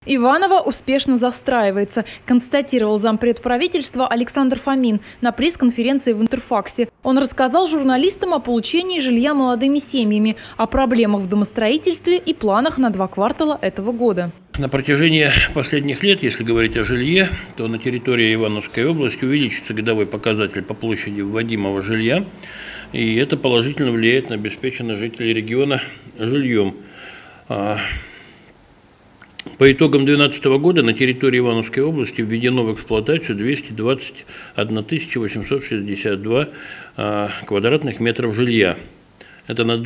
Иваново успешно застраивается, констатировал зампред правительства Александр Фомин на пресс-конференции в Интерфаксе. Он рассказал журналистам о получении жилья молодыми семьями, о проблемах в домостроительстве и планах на 2 квартала этого года. На протяжении последних лет, если говорить о жилье, то на территории Ивановской области увеличится годовой показатель по площади вводимого жилья, и это положительно влияет на обеспеченность жителей региона жильем. По итогам 2012 года на территории Ивановской области введено в эксплуатацию 221 862 квадратных метров жилья. Это на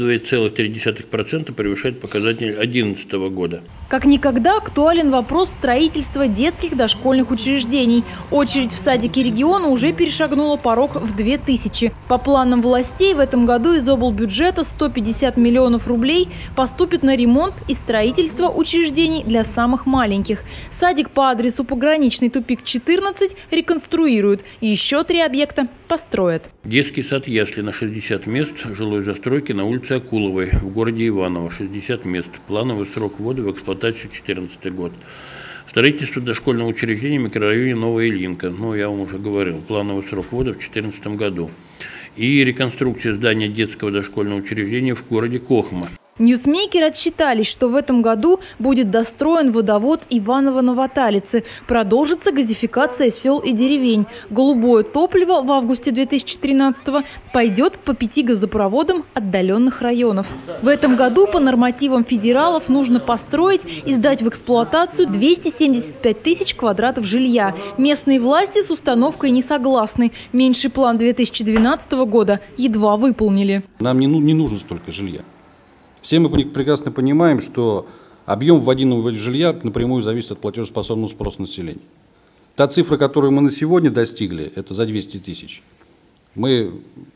2,3% превышает показатель 2011 года. Как никогда актуален вопрос строительства детских дошкольных учреждений. Очередь в садике региона уже перешагнула порог в 2000. По планам властей в этом году из облбюджета 150 миллионов рублей поступит на ремонт и строительство учреждений для самых маленьких. Садик по адресу Пограничный тупик 14 реконструируют. Еще 3 объекта построят. Детский сад ясли на 60 мест жилой застройки на улице Акуловой в городе Иваново 60 мест. Плановый срок ввода в эксплуатацию 2014 год. Строительство дошкольного учреждения в микрорайоне Новая Ильинка. Я вам уже говорил, плановый срок ввода в 2014 году. И реконструкция здания детского дошкольного учреждения в городе Кохма. Ньюсмейкеры отчитались, что в этом году будет достроен водовод Иваново-Новоталицы. Продолжится газификация сел и деревень. Голубое топливо в августе 2013-го пойдет по 5 газопроводам отдаленных районов. В этом году по нормативам федералов нужно построить и сдать в эксплуатацию 275 тысяч квадратов жилья. Местные власти с установкой не согласны. Меньший план 2012 года едва выполнили. Нам не нужно столько жилья. Все мы прекрасно понимаем, что объем вводимого жилья напрямую зависит от платежеспособного спроса населения. Та цифра, которую мы на сегодня достигли, это за 200 тысяч. Мы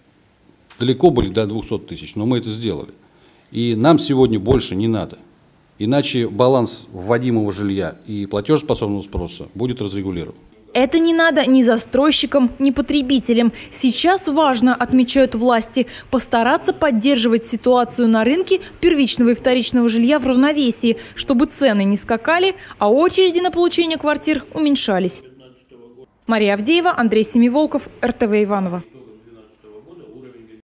далеко были до 200 тысяч, но мы это сделали. И нам сегодня больше не надо. Иначе баланс вводимого жилья и платежеспособного спроса будет разрегулирован. Это не надо ни застройщикам, ни потребителям. Сейчас важно, отмечают власти, постараться поддерживать ситуацию на рынке первичного и вторичного жилья в равновесии, чтобы цены не скакали, а очереди на получение квартир уменьшались. Мария Авдеева, Андрей Семиволков, РТВ Иваново.